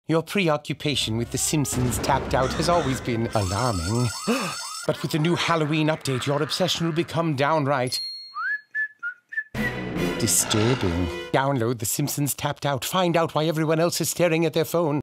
Your preoccupation with The Simpsons Tapped Out has always been alarming. But with the new Halloween update, your obsession will become downright disturbing. Download The Simpsons Tapped Out. Find out why everyone else is staring at their phone.